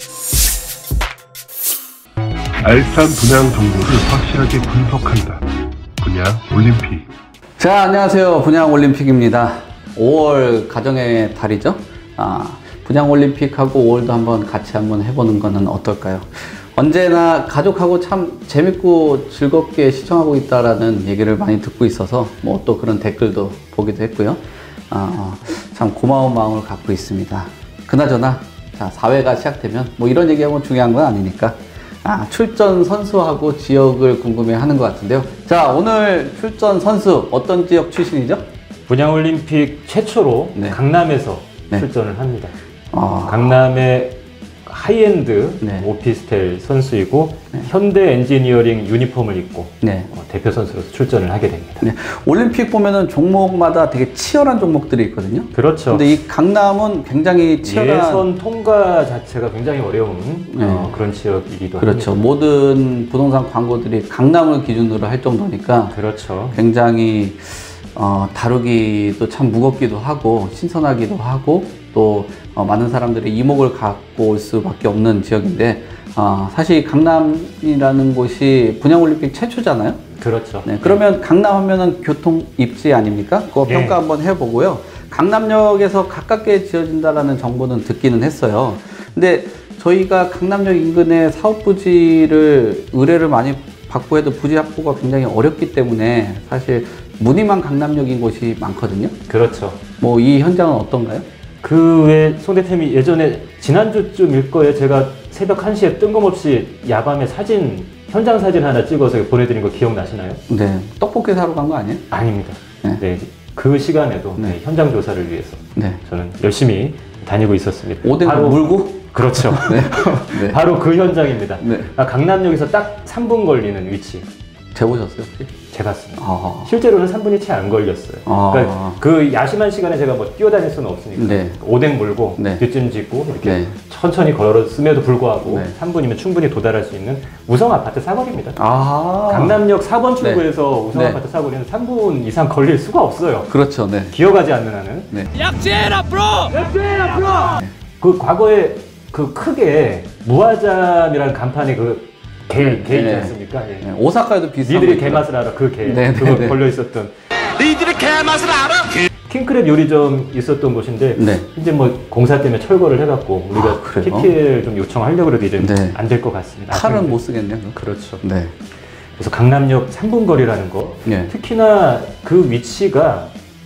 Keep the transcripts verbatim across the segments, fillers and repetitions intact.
알찬 분양 정보를 확실하게 분석한다. 분양 올림픽. 자, 안녕하세요. 분양 올림픽입니다. 오월 가정의 달이죠. 아, 분양 올림픽하고 오월도 한번 같이 한번 해보는 거는 어떨까요? 언제나 가족하고 참 재밌고 즐겁게 시청하고 있다라는 얘기를 많이 듣고 있어서 뭐 또 그런 댓글도 보기도 했고요. 아, 참 고마운 마음을 갖고 있습니다. 그나저나 자, 사 회가 시작되면 뭐 이런 얘기하고 중요한 건 아니니까 아, 출전 선수하고 지역을 궁금해 하는 것 같은데요. 자, 오늘 출전 선수 어떤 지역 출신이죠? 분양올림픽 최초로 네. 강남에서 네. 출전을 합니다. 아... 강남의 하이엔드 네. 오피스텔 선수이고 네. 현대 엔지니어링 유니폼을 입고 네. 어, 대표 선수로서 출전을 하게 됩니다. 네. 올림픽 보면은 종목마다 되게 치열한 종목들이 있거든요. 그렇죠. 근데 이 강남은 굉장히 치열한 예선 통과 자체가 굉장히 어려운 네. 어, 그런 지역이기도 그렇죠. 합니다. 모든 부동산 광고들이 강남을 기준으로 할 정도니까 그렇죠. 굉장히 어, 다루기도 참 무겁기도 하고 신선하기도 하고 또 어, 많은 사람들이 이목을 갖고 올 수밖에 없는 지역인데 어, 사실 강남이라는 곳이 분양올림픽 최초잖아요. 그렇죠. 네, 그러면 강남 하면은 교통 입지 아닙니까? 그거 네. 평가 한번 해보고요. 강남역에서 가깝게 지어진다라는 정보는 듣기는 했어요. 근데 저희가 강남역 인근에 사업 부지를 의뢰를 많이 받고 해도 부지 확보가 굉장히 어렵기 때문에 사실 무늬만 강남역인 곳이 많거든요. 그렇죠. 뭐 이 현장은 어떤가요? 그 외에 송 대표님이 예전에 지난주쯤일 거예요. 제가 새벽 한 시에 뜬금없이 야밤에 사진, 현장 사진 하나 찍어서 보내드린 거 기억나시나요? 네. 떡볶이 사러 간 거 아니에요? 아닙니다. 네. 네. 그 시간에도 네. 네, 현장 조사를 위해서 네. 저는 열심히 다니고 있었습니다. 오뎅을 바로, 물고? 그렇죠. 네. 네. 바로 그 현장입니다. 네. 아, 강남역에서 딱 삼 분 걸리는 위치. 재보셨어요, 혹시? 재봤습니다. 아. 실제로는 삼 분이 채 안 걸렸어요. 아. 그러니까 그 야심한 시간에 제가 뭐 뛰어다닐 수는 없으니까 네. 오뎅 물고 네. 뒷짐 지고 이렇게 네. 천천히 걸었음에도 불구하고 네. 삼 분이면 충분히 도달할 수 있는 우성 아파트 사거리입니다. 아. 강남역 사 번 출구에서 네. 우성 네. 아파트 사거리는 삼 분 이상 걸릴 수가 없어요. 그렇죠, 네. 기어가지 않는 한은. 네. 약진 앞으로! 약진 앞으로! 그 과거에 그 크게 무화잠이라는 간판이 그 개, 개 있지 네. 않습니까? 예. 네. 오사카에도 비슷한 니들이 거 개맛을 알아. 그 개. 네, 그거 네, 네. 걸려 있었던. 니들이 개맛을 알아? 킹크랩 요리점 있었던 곳인데 네. 이제 뭐 공사 때문에 철거를 해갖고 우리가 아, 그래요? 피피엘 좀 요청하려고 해도 이제 네. 안 될 것 같습니다. 칼은 아쉽네요. 못 쓰겠네요. 그렇죠. 네. 그래서 강남역 삼 분 거리라는 거. 네. 특히나 그 위치가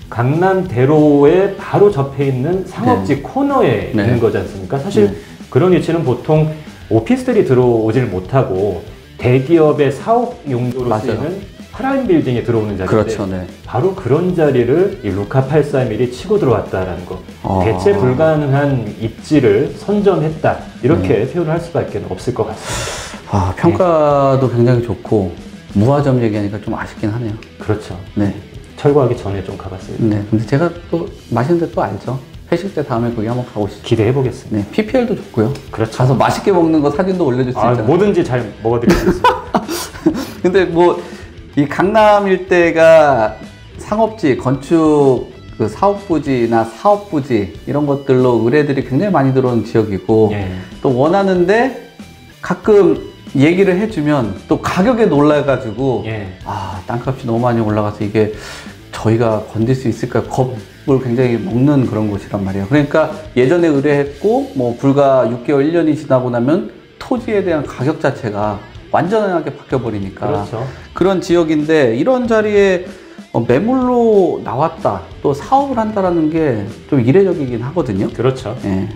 강남대로에 바로 접해 있는 상업지 네. 코너에 네. 있는 거지 않습니까? 사실 네. 그런 위치는 보통 오피스텔이 들어오질 못하고 대기업의 사업 용도로 맞아요. 쓰이는 프라임 빌딩에 들어오는 자리인데 그렇죠, 네. 바로 그런 자리를 이 루카 팔백삼십일이 치고 들어왔다라는 거. 아. 대체 불가능한 입지를 선점했다. 이렇게 네. 표현을 할 수밖에 없을 것 같습니다. 아, 평가도 굉장히 좋고 무화점 얘기하니까 좀 아쉽긴 하네요. 그렇죠. 네. 철거하기 전에 좀 가봤습니다. 네. 근데 제가 또 맛있는 데 또 알죠. 회식 때 다음에 거기 한번 가고 싶죠. 기대해 보겠습니다. 네. 피피엘도 좋고요. 그렇죠. 가서 맛있게 먹는 거 사진도 올려줄 수 아, 있잖아요. 뭐든지 잘 먹어드리겠습니다. 근데 뭐 이 강남 일대가 상업지, 건축 그 사업부지나 사업부지 이런 것들로 의뢰들이 굉장히 많이 들어오는 지역이고 예. 또 원하는데 가끔 얘기를 해주면 또 가격에 놀라가지고 예. 아, 땅값이 너무 많이 올라가서 이게 저희가 건들 수 있을까 겁을 굉장히 먹는 그런 곳이란 말이에요. 그러니까 예전에 의뢰했고 뭐 불과 육 개월, 일 년이 지나고 나면 토지에 대한 가격 자체가 완전하게 바뀌어버리니까 그렇죠. 그런 지역인데 이런 자리에 매물로 나왔다 또 사업을 한다라는 게 좀 이례적이긴 하거든요. 그렇죠. 예.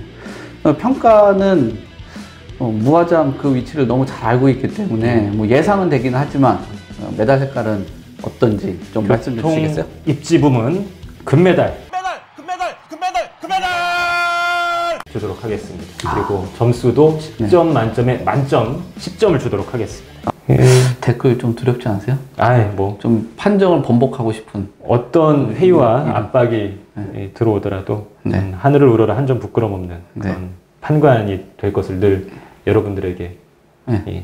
평가는 어, 무화잠 그 위치를 너무 잘 알고 있기 때문에 뭐 예상은 되긴 하지만 어, 메달 색깔은 어떤지 좀 말씀 좀 주시겠어요? 입지 부문 금메달 금메달! 금메달! 금메달! 금메달! 주도록 하겠습니다. 그리고 점수도 십 점 만점에 만점 십 점을 주도록 하겠습니다. 댓글 좀 두렵지 않으세요? 아이 뭐 좀 판정을 번복하고 싶은. 어떤 회의와 음, 압박이 네. 예, 들어오더라도 네. 음, 하늘을 우러러 한 점 부끄럼 없는 네. 그런 판관이 될 것을 늘 여러분들에게 네. 이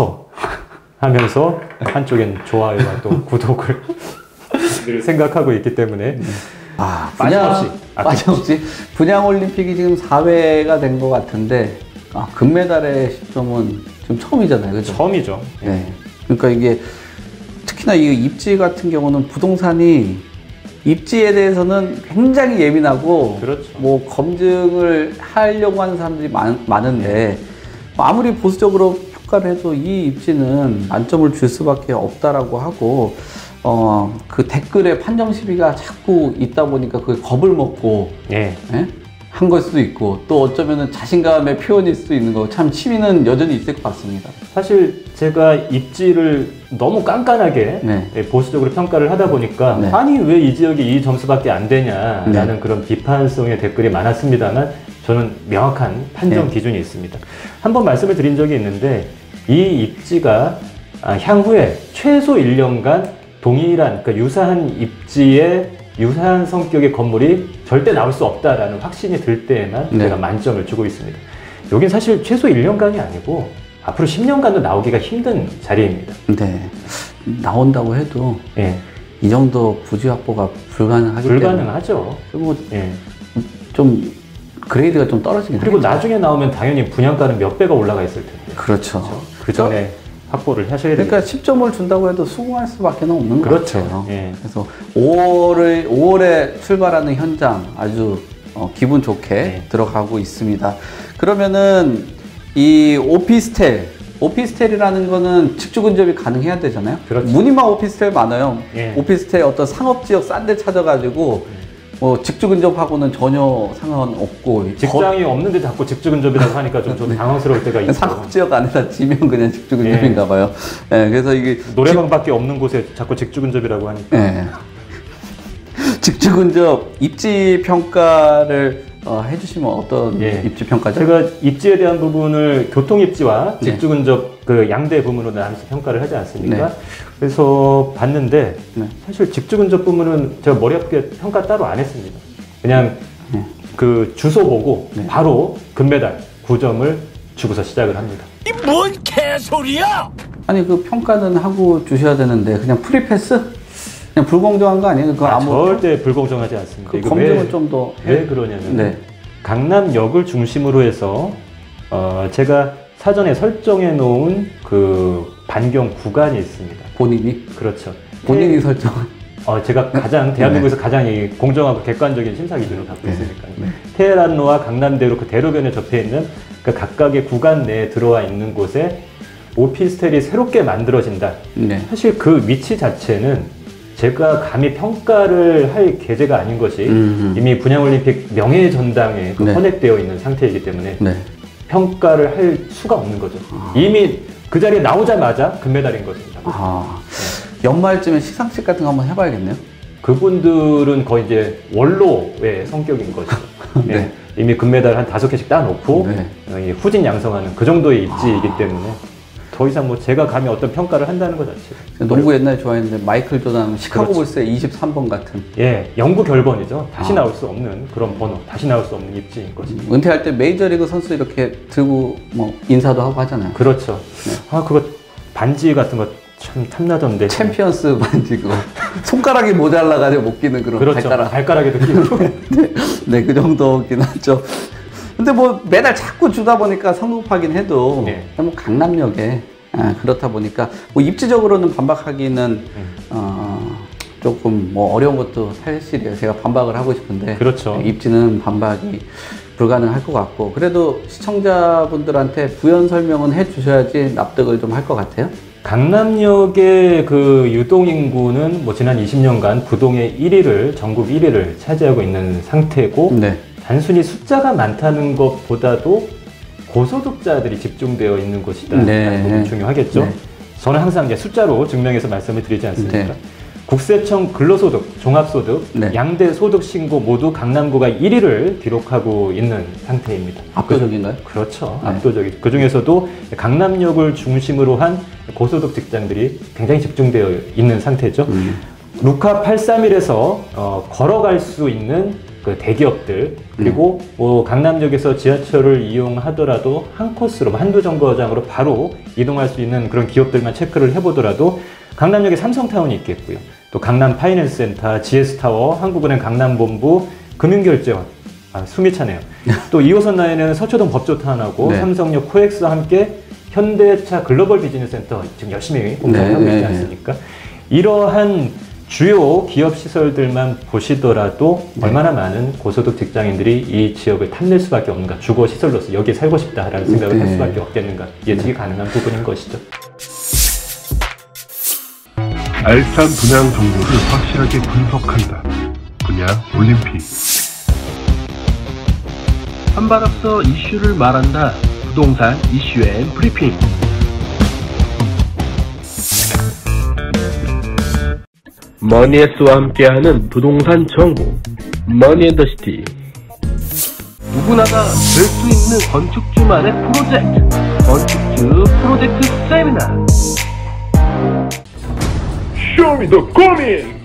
선서하면서 한쪽엔 좋아요와 또 구독을 늘 생각하고 있기 때문에 아, 빠짐없이 분양, 빠짐없이 분양 올림픽이 지금 사 회가 된 것 같은데 아, 금메달의 시점은 지금 처음이잖아요, 그죠? 처음이죠. 네. 그러니까 이게 특히나 이 입지 같은 경우는 부동산이 입지에 대해서는 굉장히 예민하고 그렇죠. 뭐 검증을 하려고 하는 사람들이 많, 많은데 아무리 보수적으로 평가를 해도 이 입지는 만점을 줄 수밖에 없다라고 하고 어, 그 댓글에 판정 시비가 자꾸 있다 보니까 그게 겁을 먹고 예. 예? 한 걸 수도 있고 또 어쩌면은 자신감의 표현일 수도 있는 거고 참 취미는 여전히 있을 것 같습니다. 사실 제가 입지를 너무 깐깐하게 네. 예, 보수적으로 평가를 하다 보니까 네. 아니 왜 이 지역이 이 점수밖에 안 되냐라는 네. 그런 비판성의 댓글이 많았습니다만 저는 명확한 판정 네. 기준이 있습니다. 한번 말씀을 드린 적이 있는데 이 입지가 아, 향후에 최소 일 년간 동일한 그러니까 유사한 입지의 유사한 성격의 건물이 절대 나올 수 없다라는 확신이 들 때에만 네. 제가 만점을 주고 있습니다. 여긴 사실 최소 일 년간이 아니고 앞으로 십 년간도 나오기가 힘든 자리입니다. 네. 나온다고 해도 예, 이 정도 부지 확보가 불가능하기 불가능하죠. 때문에 예. 좀 그레이드가 좀 떨어지긴 그리고 하겠죠. 나중에 나오면 당연히 분양가는 몇 배가 올라가 있을 텐데. 그렇죠. 그 전에 확보를 하셔야 됩니다. 그러니까 십 점을 준다고 해도 수긍할 수밖에 없는 그렇죠. 것 같아요. 예. 그래서 오월에, 오월에 출발하는 현장 아주 어, 기분 좋게 네. 들어가고 있습니다. 그러면은 이 오피스텔, 오피스텔이라는 거는 직주 근접이 가능해야 되잖아요. 그렇죠. 무늬만 오피스텔 많아요. 예. 오피스텔 어떤 상업지역 싼 데 찾아가지고 뭐 직주 근접하고는 전혀 상관없고 직장이 없는데 자꾸 직주 근접이라고 하니까 좀, 좀 당황스러울 때가 있죠. 상업지역 안에다 지면 그냥 직주 근접인가 봐요. 예, 그래서 이게 노래방밖에 없는 곳에 자꾸 직주 근접이라고 하니까. 예. 직주 근접 입지 평가를 어, 해주시면 어떤 예. 입지 평가죠? 제가 입지에 대한 부분을 교통 입지와 네. 직주 근접 그 양대 부문으로 나눠서 평가를 하지 않습니까? 네. 그래서 봤는데 네. 사실 직주 근접 부문은 제가 머리 아프게 평가 따로 안 했습니다. 그냥 네. 그 주소 보고 네. 바로 금메달 구 점을 주고서 시작을 합니다. 이 뭔 개소리야! 아니 그 평가는 하고 주셔야 되는데 그냥 프리패스? 그냥 불공정한 거 아니에요? 그거 아, 아무 절대 불공정하지 않습니다. 그 이거 검증을 왜, 좀 더 왜 그러냐면 네. 강남역을 중심으로 해서 어, 제가 사전에 설정해 놓은 그 반경 구간이 있습니다. 본인이 그렇죠. 본인이 설정. 어, 제가 가장 대한민국에서 가장 이 공정하고 객관적인 심사 기준을 갖고 네. 있으니까요. 네. 테헤란로와 강남대로 그 대로변에 접해 있는 그 각각의 구간 내에 들어와 있는 곳에 오피스텔이 새롭게 만들어진다. 네. 사실 그 위치 자체는 제가 감히 평가를 할 계제가 아닌 것이 음흠. 이미 분양올림픽 명예 전당에 그 네. 헌액되어 있는 상태이기 때문에 네. 평가를 할 수가 없는 거죠. 이미 그 자리에 나오자마자 금메달인 것입니다. 아 연말쯤에 시상식 같은 거 한번 해봐야겠네요. 그분들은 거의 이제 원로의 성격인 거죠. 네. 네. 이미 금메달 한 다섯 개씩 따놓고 네. 어, 이 후진 양성하는 그 정도의 입지이기 때문에 더 이상 뭐 제가 감히 어떤 평가를 한다는 것 자체. 농구 옛날에 좋아했는데 마이클 조던 시카고 그렇죠. 불스의 이십삼 번 같은. 예, 영구 결번이죠. 다시 아. 나올 수 없는 그런 번호, 다시 나올 수 없는 입지인 것입니다. 은퇴할 때 메이저리그 선수 이렇게 들고 뭐 인사도 하고 하잖아요. 그렇죠. 네. 아, 그거 반지 같은 거 참 탐나던데. 챔피언스 반지 그거 손가락이 모자라가지고 못 끼는 그런 그렇죠. 발가락. 발가락에도 끼고. 네, 그 정도긴 하죠. 근데 뭐 매달 자꾸 주다 보니까 성급하긴 해도 네. 뭐 강남역에 아, 그렇다 보니까 뭐 입지적으로는 반박하기는 음. 어, 조금 뭐 어려운 것도 사실이에요. 제가 반박을 하고 싶은데 그렇죠. 입지는 반박이 불가능할 것 같고 그래도 시청자분들한테 부연 설명은 해주셔야지 납득을 좀 할 것 같아요. 강남역의 그 유동 인구는 뭐 지난 이십 년간 부동의 일 위를 전국 일 위를 차지하고 있는 상태고 네. 단순히 숫자가 많다는 것보다도 고소득자들이 집중되어 있는 곳이다라는 네. 부분이 중요하겠죠. 네. 저는 항상 이제 숫자로 증명해서 말씀을 드리지 않습니까? 네. 국세청 근로소득, 종합소득, 네. 양대 소득 신고 모두 강남구가 일 위를 기록하고 있는 상태입니다. 압도적인가요? 그렇죠. 네. 압도적이죠. 그 중에서도 강남역을 중심으로 한 고소득 직장들이 굉장히 집중되어 있는 상태죠. 음. 루카 팔백삼십일에서 어, 걸어갈 수 있는 그 대기업들 그리고 음. 뭐 강남역에서 지하철을 이용하더라도 한 코스로 한두 정거장으로 바로 이동할 수 있는 그런 기업들만 체크를 해보더라도 강남역에 삼성타운이 있겠고요. 또 강남 파이낸스센터, 지에스타워, 한국은행 강남본부, 금융결제원 아, 숨이 차네요. 또 이 호선 라인에는 서초동 법조탄하고 네. 삼성역 코엑스와 함께 현대차 글로벌 비즈니스 센터 지금 열심히 공사하고 네, 있지 네, 않습니까? 이러한 주요 기업 시설들만 보시더라도 네. 얼마나 많은 고소득 직장인들이 이 지역을 탐낼 수밖에 없는가, 주거 시설로서 여기에 살고 싶다라는 생각을 네. 할 수밖에 없겠는가, 예측이 가능한 부분인 것이죠. 알찬 분양 정보를 확실하게 분석한다. 분양 올림픽. 한 발 앞서 이슈를 말한다. 부동산 이슈 앤 브리핑. 머니에스와 함께하는 부동산 정보. 머니앤더시티. 누구나가 될 수 있는 건축주만의 프로젝트. 건축주 프로젝트 세미나. 쇼미 더 고민!